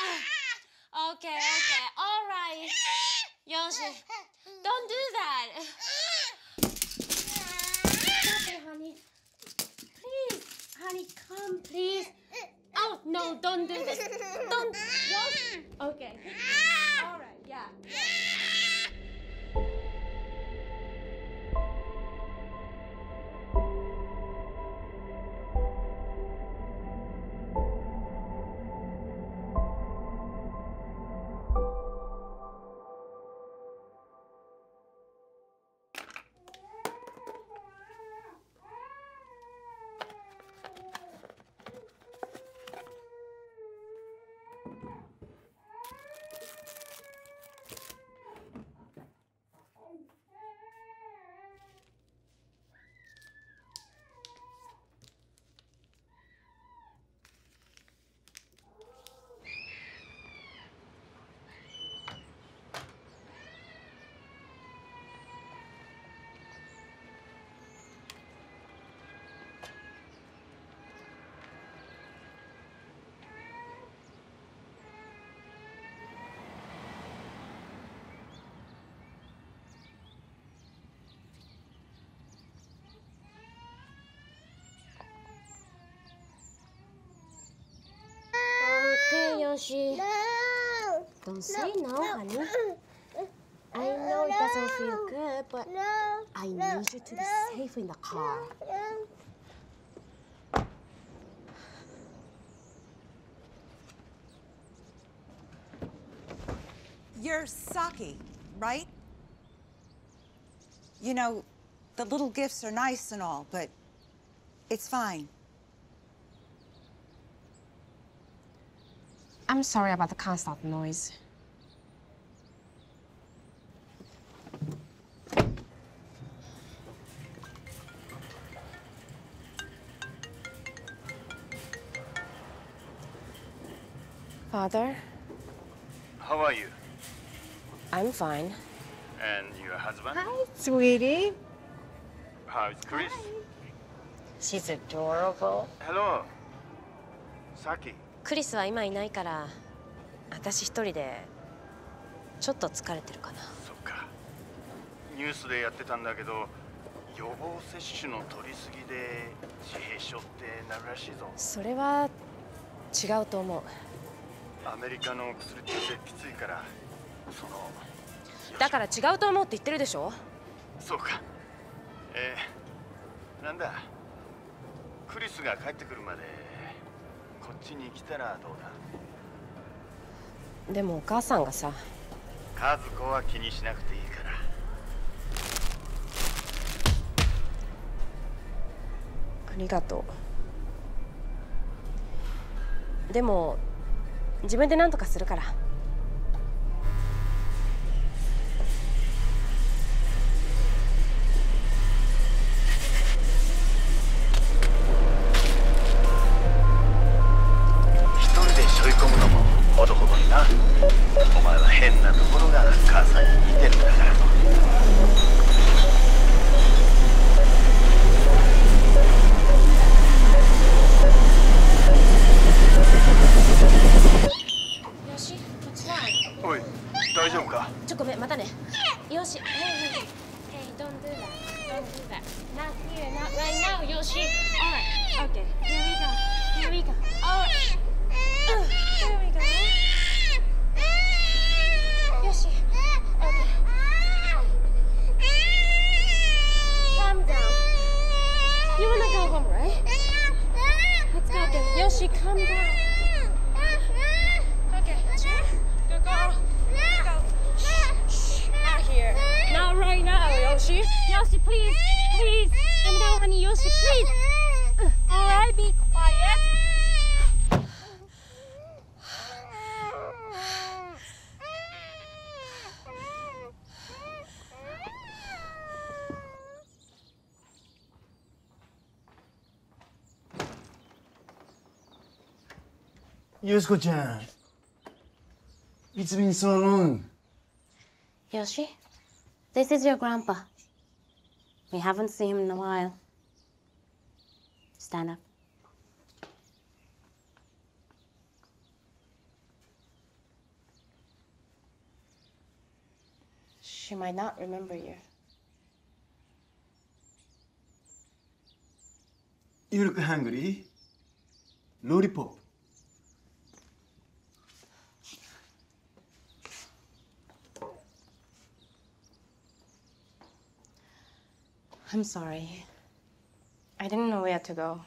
Okay, all right. Yoshi, don't do that. Stop it, honey. Please, honey, come, please. Oh, no, don't do this. Don't, Yoshi. Okay. All right, yeah. Okay, Yoshi. No. Don't say no, honey. I know it doesn't feel good, but I need you to be safe in the car. You're Saki, right? You know, the little gifts are nice and all, but it's fine. I'm sorry about the constant noise. Father? How are you? I'm fine. And your husband? Hi, sweetie. How's Chris? Hi. She's adorable. Hello. Saki. クリスは今いないから、私一人でちょっと疲れてるかな。 そっか。ニュースでやってたんだけど、予防接種の取りすぎで自閉症ってなるらしいぞ。 それは違うと思う。 アメリカの薬ってきついから、その。 だから違うと思うって言ってるでしょ。 そうか。なんだ。クリスが帰ってくるまでこっちに来たらどうだ。 でもお母さんがさ。 和子は気にしなくていいから。 ありがとう。でも自分で何とかするから。 ほどほどにな。お前は変なところが母さんに似てるんだから。 よし、こっちだ。 おい、大丈夫か？ ちょ、ごめん、またね。よし、Hey, don't do that. Don't do that. Not here, not right now, よし。Alright, okay. Here we go. Alright. Here we go. Yoshi. Okay. Calm down. You wanna go home, right? Let's go again. Yoshi, calm down. Okay, chair. Good girl. Go. Shh. Not here. Not right now, Yoshi. Yoshi, please. Please. Calm down, honey. Yoshi, please. Alright, be quiet. Yoshiko-chan, it's been so long. Yoshi, this is your grandpa. We haven't seen him in a while. Stand up. She might not remember you. You look hungry. Lollipop. I'm sorry. I didn't know where to go.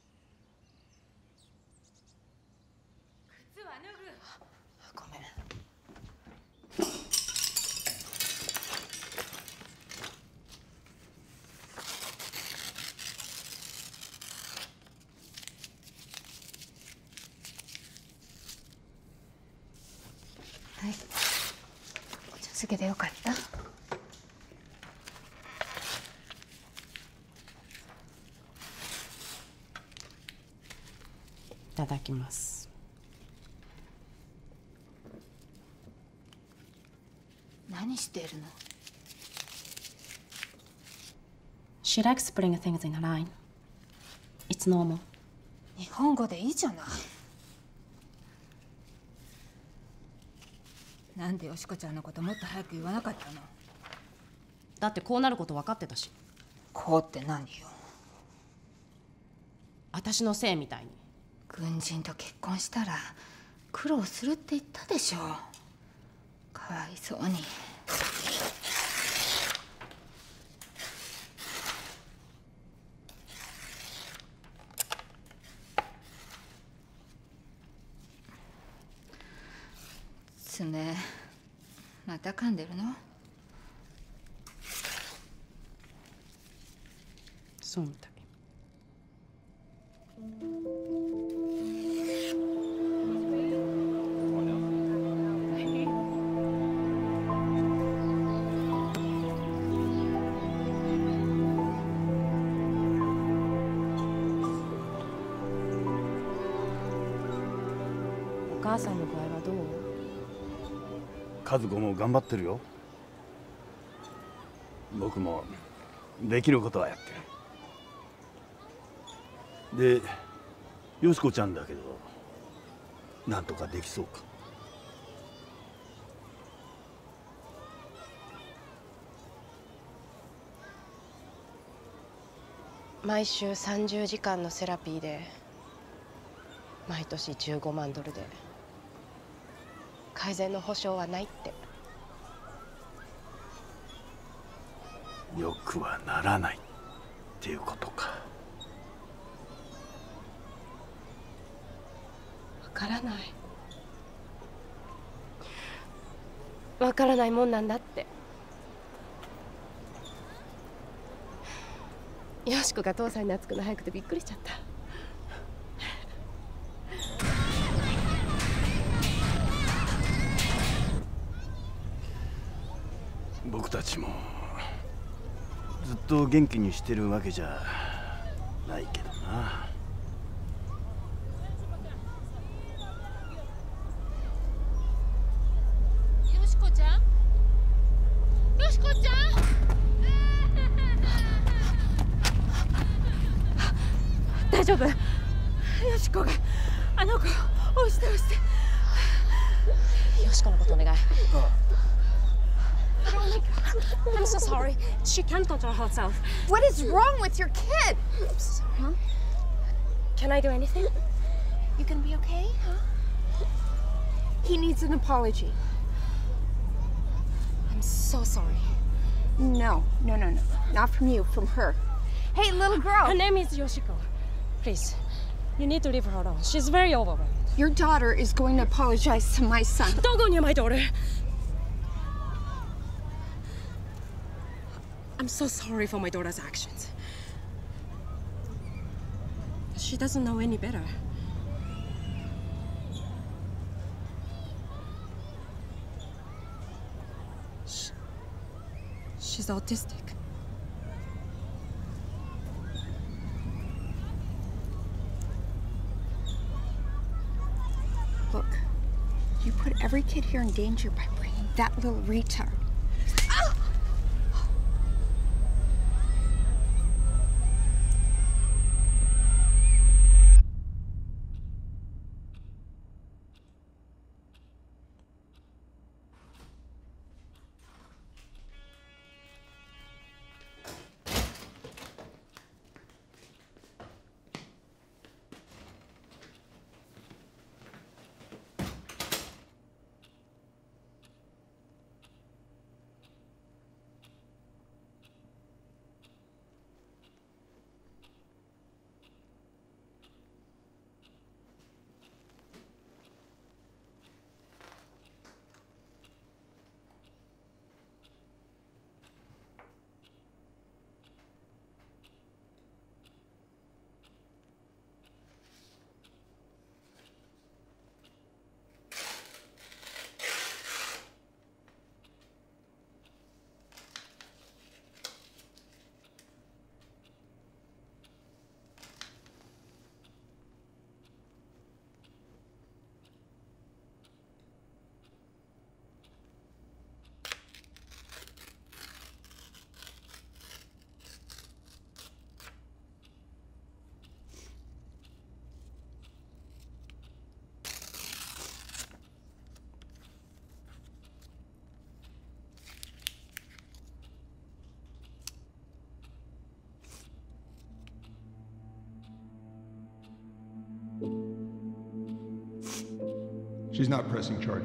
ごめん。はい。お茶漬けでよかった？いただきます。 何してるの？ She likes putting things in a line. It's normal. 日本語でいいじゃない。なんでよしこちゃんのこともっと早く言わなかったの？ だってこうなること分かってたし。 こうって何よ。 私のせいみたいに。 軍人と結婚したら苦労するって言ったでしょ。かわいそうに。爪また噛んでるの？ そうみたい。お母さんの具合はどう？ 和子も頑張ってるよ。僕もできることはやってる。で、よしこちゃんだけど、なんとかできそうか？ 毎週30時間のセラピーで毎年15万ドルで改善の保証はないって。 よくはならないっていうことか。 わからない。わからないもんなんだって。よしこが父さんに懐くの早くてびっくりしちゃった。 僕たちもずっと元気にしてるわけじゃないけどな。 よしこちゃん？よしこちゃん？大丈夫？よしこがあの子押して押して。よしこのことお願い。I'm so sorry. She can't control herself. What is wrong with your kid? I'm so sorry. Huh? Can I do anything? You gonna be okay? Huh? He needs an apology. I'm so sorry. No. Not from you, from her. Hey, little girl. Her name is Yoshiko. Please, you need to leave her alone. She's very overwhelmed. Your daughter is going to apologize to my son. Don't go near my daughter. I'm so sorry for my daughter's actions. She doesn't know any better. She's autistic. Look, you put every kid here in danger by bringing that little retard. Ah! She's not pressing charges.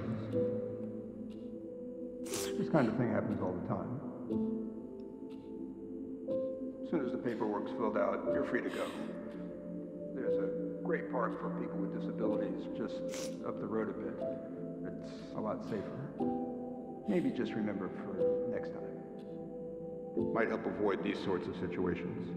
This kind of thing happens all the time. As soon as the paperwork's filled out, you're free to go. There's a great park for people with disabilities just up the road a bit. It's a lot safer. Maybe just remember for next time. Might help avoid these sorts of situations.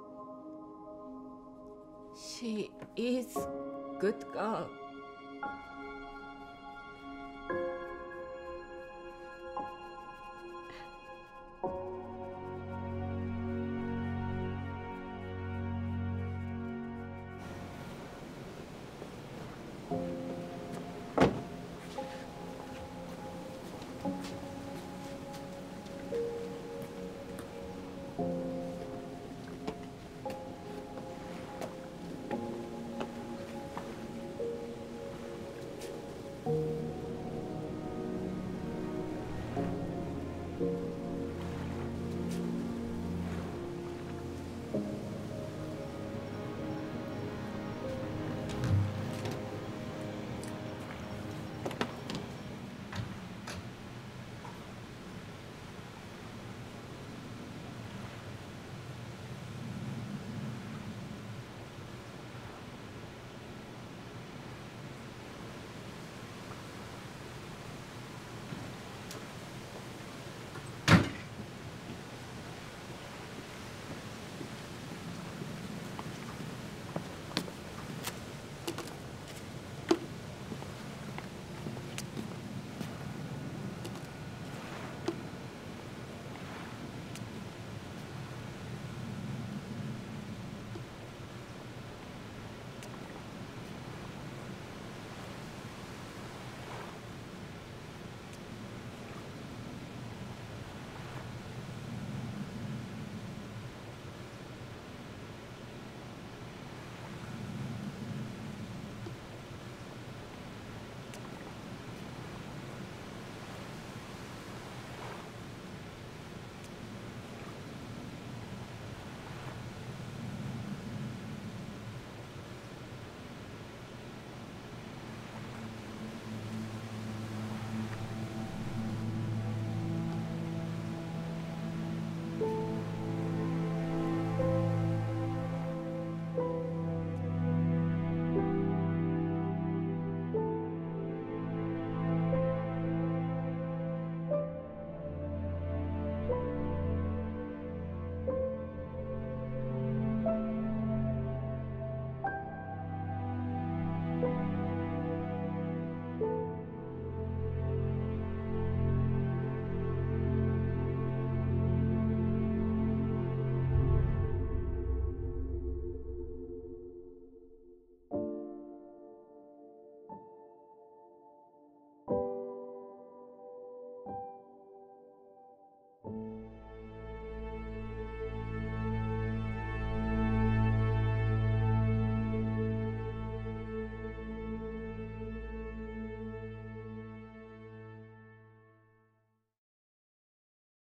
She is good girl.